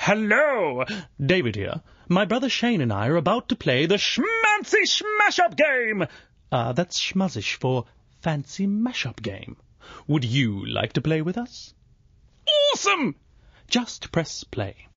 Hello! David here. My brother Shane and I are about to play the schmancy schmashup game. That's schmuzzish for fancy mashup game. Would you like to play with us? Awesome! Just press play.